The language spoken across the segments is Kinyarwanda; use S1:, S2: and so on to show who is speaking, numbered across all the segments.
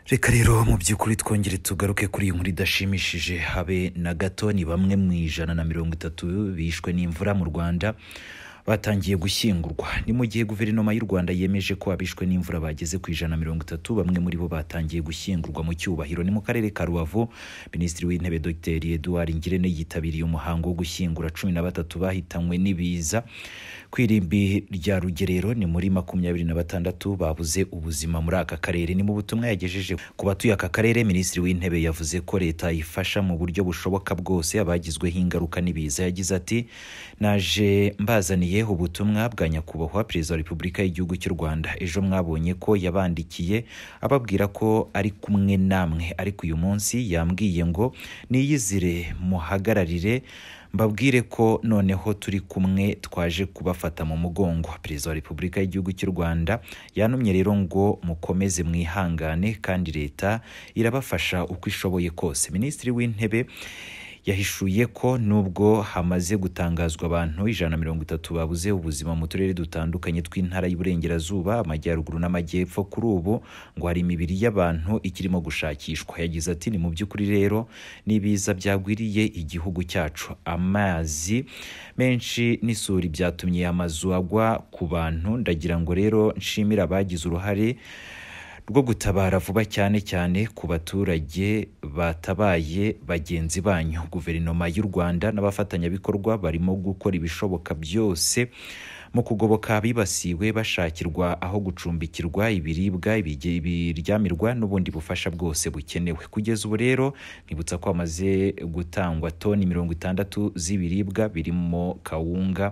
S1: Reka rero mu by'ukuri twongere tugaruke kuri inkuru idashimishije habe na gato. Ni bamwe mu 130 bishwe n'imvura mu Rwanda batangiye gushyingurwa. Ni mu gihe guverinoma y'u Rwanda yemeje ko abishwe n'imvura bageze ku 130, bamwe muri bo batangiye gushyingurwa mu cyubahiro. Ni mu karere ka Rubavu, Minisitiri w'Intebe Dr Edouard Ngirente yitabiriye umuhango wo gushyingura 13 bahitanywe n'ibiza kwirimbi rya Rugerero. Ni muri 26 babuze ubuzima muri aka karere. Ni mu butumwa yagejeje ku batuye aka karere, Minisitiri w'Intebe yavuze ko leta ifasha mu buryo bushoboka bwose abagizweho ingaruka n'ibiza. Yagize ati, naje mbazaniye ubutumwa bwa nyakubahwa Perezida wa Repubulika y'Igihugu cy'u Rwanda. Ejo mwabonye ko yabandikiye ababwira ko ari kumwe namwe, ariko uyu munsi yambwiye ngo niyizire muhagararire mbabwire ko noneho turi kumwe, twaje kubafata mu mugongo. Perezida wa Repubulika y'Igihugu cy'u Rwanda yanumye rero ngo mukomeze mwihangane kandi leta irabafasha uko ishoboye kose. Minisitiri w'Intebe yahishuye ko nubwo hamaze gutangazwa abantu 130 babuze ubuzima mu turere dutandukanye tw'intara y'Iburengerazuba, Amajyaruguru n'Amajyepfo, kuri ubu ngo hari imibiri y'abantu ikirimo gushakishwa. Yagize ati, ni mu by'ukuri rero n'ibiza byagwiriye igihugu cyacu. Amazi menshi n'isuri byatumye amazu agwa ku bantu. Ndagira ngo rero nshimira abagize uruhare rwo gutabara vuba, cyane cyane ku baturage batabaye bagenzi banyu. Guverinoma y'u Rwanda n'abafatanyabikorwa barimo gukora ibishoboka byose mu kugoboka abibasiwe, bashakirwa aho gucumbikirwa, ibiribwa, ibiryamirwa n'ubundi bufasha bwose bukenewe. Kugeza ubu rero nibutsa ko hamaze gutangwa toni 60 z'ibiribwa birimo kawunga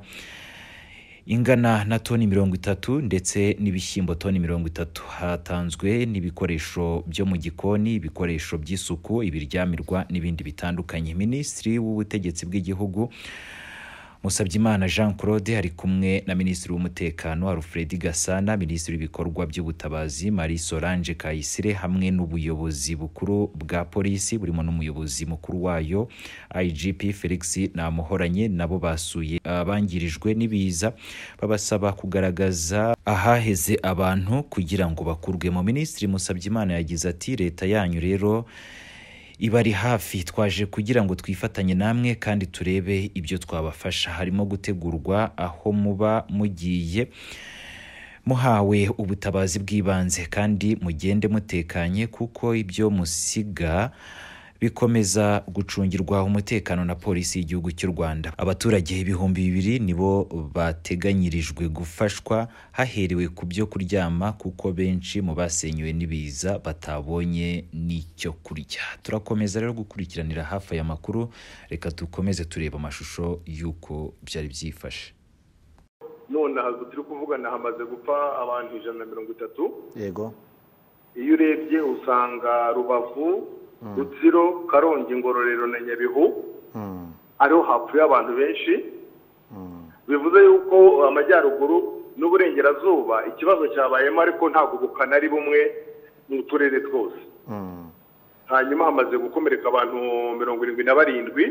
S1: ingana na toni 30 ndetse n'ibishyimbo toni 30. Hatanzwe n'ibikoresho byo mu gikoni, ibikoresho by'isuku, ibiryamirwa n'ibindi bitandukanye. Minisitiri w'ubutegetsi bw'igihugu Musabyimana Jean Claude ari kumwe na Minisitiri w'umutekano Alfred Gasana, Minisitiri w'ibikorwa by'ubutabazi Marie Solange Kayisire, hamwe n'ubuyobozi bukuru bwa polisi burimo n'umuyobozi mukuru wayo IGP Felix Namuhoranye. Nabo basuye abangirijwe n'ibiza, babasaba kugaragaza ahaheze abantu kugira ngo bakurwemo. Minisitiri Musabyimana yagize ati, leta yanyu rero ibari hafi, twaje kugira ngo twifatanye namwe kandi turebe ibyo twabafasha. Harimo gutegurwa aho muba mugiye muhawe ubutabazi bw'ibanze, kandi mugende mutekanye kuko ibyo musiga bikomeza gucungirwa umutekano na polisi y'igihugu cy'u Rwanda. Abaturage 2,000 nibo bateganyirijwe gufashwa haherewe ku byo kuryama, kuko benshi mu basenywe n'ibiza batabonye n'icyo kurya. Turakomeza rero gukurikiranira hafi aya makuru. Reka dukomeze tureba amashusho y'uko byari byifashe.
S2: None hazo turi kuvugana hamaze gupfa abantu 130.
S3: Yego.
S2: Iyo urebye usanga Rubavu, Rutsiro, Karongi, Ngororero na Nyabihu ariho hapfuye abantu benshi. Bivuze yuko Amajyaruguru n'Uburengerazuba ikibazo cyabayemo, ariko ntabwo bukana ari bumwe mu turere twose. Hanyuma hamaze gukomereka abantu 77,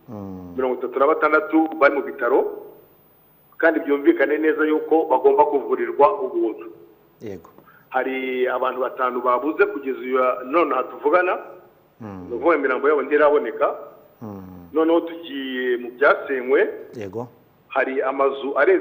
S2: 36 bari mu bitaro, kandi byumvikane neza yuko bagomba kuvurirwa ubuntu.
S3: Yego.
S2: Hari abantu 5 babuze kugeza none hatuvugana, nuko imirambo yabo ntiraboneka. Noneho tugiye mu byasenywe.
S3: Yego.
S2: Hari amazu arenze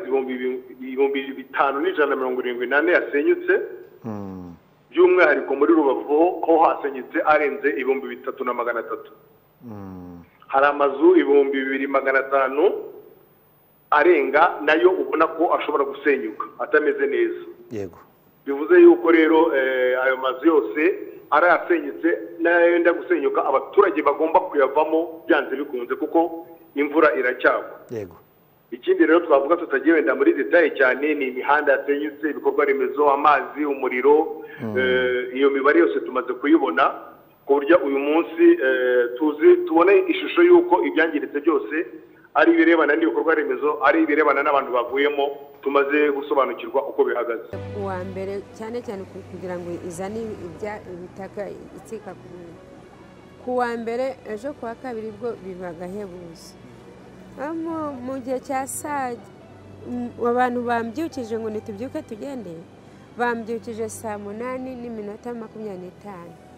S2: 5,174 yasenyutse. By'umwihariko muri Rubavu ho hasenyutse arenze 3,300. Hari amazu 2,500 arenga nayo ubona ko ashobora gusenyuka atameze neza.
S3: Yego.
S2: Bivuze yuko rero ayo mazu yose arasenyutse n'ayenda gusenyuka, abaturage bagomba kuyavamo byanze bikunze kuko imvura iracyagwa.
S3: Yego.
S2: Ikindi rero twavuga tutagiye wenda muri detail cyane ni imihanda yasenyutse, ibikorwa remezo, amazi, umuriro. Iyo mibare yose tumaze kuyibona ku buryo uyu munsi tubone ishusho yuko ibyangiritse byose ari ibirebana n'ibikorwa remezo, ari ibirebana n'abantu bavuyemo, tumaze gusobanukirwa uko bihagaze.
S4: Uwa mbere cyane cyane kugira ngo izane ibitaka itsika ku wa mbere, ejo kwa kabiri bwo bibagahebuza. Mu gihe cya saa abantu bambyukije ngo nitubyuke tugende, bambyukije saa 8:25.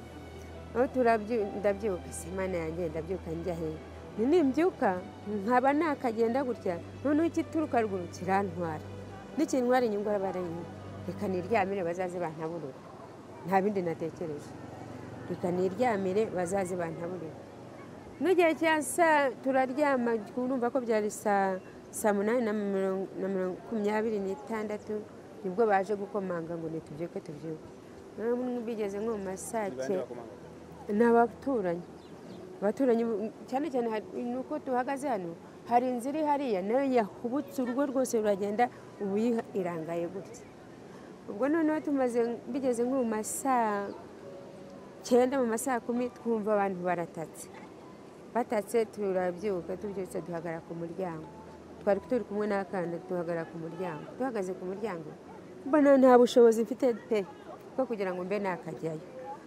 S4: aho ndabyuka Imana yanjye ndabyuka njya he nimbyuka nkaba nakagenda gutya noneho ikituruka ruguru kirantwara n'ikintwara inyungu arabaranye reka niryamire bazaze bantaburura nta bindi natekereje reka niryamire bazaze bantaburura n'igihe cya saa turaryama urumva ko byari saa 8:26 nibwo baje gukomanga ngo nitubyuke bigeze nko mu masake n'abaturanyi cyane cyane nuko tuhagaze hano hari inzu iri hariya nayo yahubutse urugo rwose ruragenda ubu irangaye gutya ubwo noneho bigeze nko mu masaa 9 mu masaa 10 twumva abantu batatse turabyuka tubyutse duhagarara ku muryango twari turi kumwe n'akana duhagarara ku muryango duhagaze ku muryango mbona nta bushobozi mfite pe bwo kugira ngo mbe nakajyayo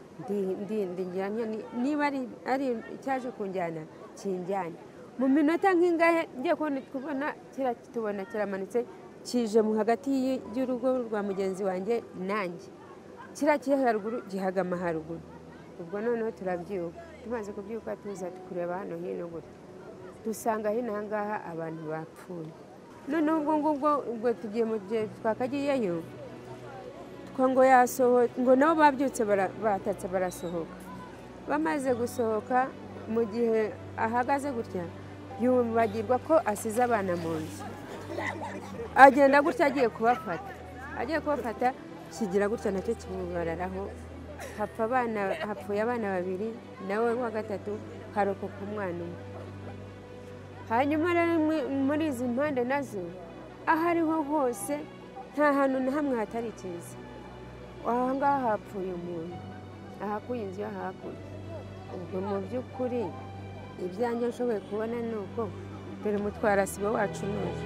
S4: niba ari icyaje kunjyana kinjyanye mu minota nk'ingahe ngiye tubona kiramanutse kije mu hagati y'urugo rwa mugenzi wanjye nanjye kiri haruguru gihagama haruguru ubwo noneho turabyuka tumaze kubyuka tuza kureba hano hino gutya dusanga hino ahangaha abantu bapfuye noneho ubwo tugiye mu gihe twakagiyeyo ngo ngo nabo babyutse batatse barasohoka bamaze gusohoka mu gihe ahagaze gutya yubagirwa ko asize abana mu nzu agenda gutya agiye kubafata kigira gutya nacyo kimubararaho hapfuye abana 2 nawe wa gatatu harokoka umwana umwe hanyuma rero muri izi mpande nazo aho ariho hose nta hantu na hamwe hatari ikiza ahangaha hapfuye umuntu ahakuye inzu yahakuye ubwo mu by'ukuri ibyanjye nshoboye kubona ni uko dore umutwarasibo wacu neza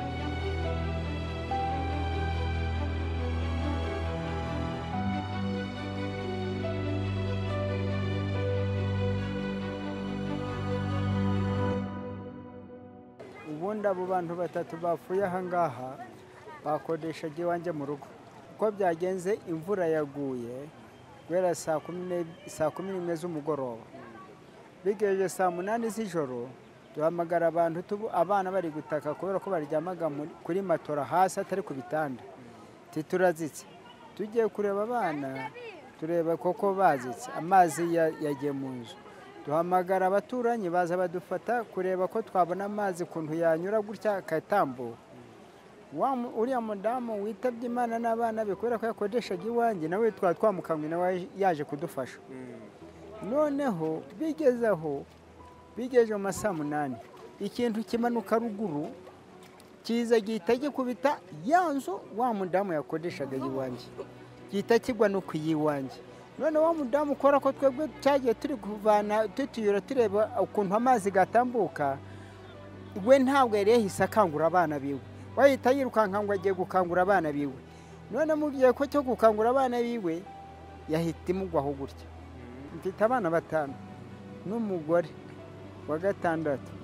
S3: ubundi abo bantu 3 bapfuye ahangaha bakodeshaga iwanjye mu rugo uko byagenze imvura yaguye guhera saa 11 z'umugoroba bigejeje saa 8 z'ijoro duhamagara abantu abana bari gutaka kubera ko baryamaga kuri matora hasi atari ku bitanda turazitse tugiye kureba abana tureba koko bazitse amazi yagiye mu nzu duhamagara abaturanyi baza badufata kureba ko twabona amazi kuntu yanyura gutya akatambuka uriya mudamu witabye Imana n'abana be kubera ko yakodeshaga iwanjye nawe twamukanywe nawe yaje kudufasha noneho bigeje mu masaa 8 ikintu kimanuka ruguru kiza gihita gikubita yanzu wa mudamu yakodeshaga iwanjye gihita kigwa no kuyiwanjye none wa mudamu ukora ko twebwe cyagiye turi kuvana tutuyura tureba ukuntu amazi gatambuka we ntabwo yari yahise akangura abana biwe wahita yirukanka ngo agiye gukangura abana biwe none mu gihe ko cyo gukangura abana biwe yahita imugwaho gutya mfite abana 5 n'umugore wa 6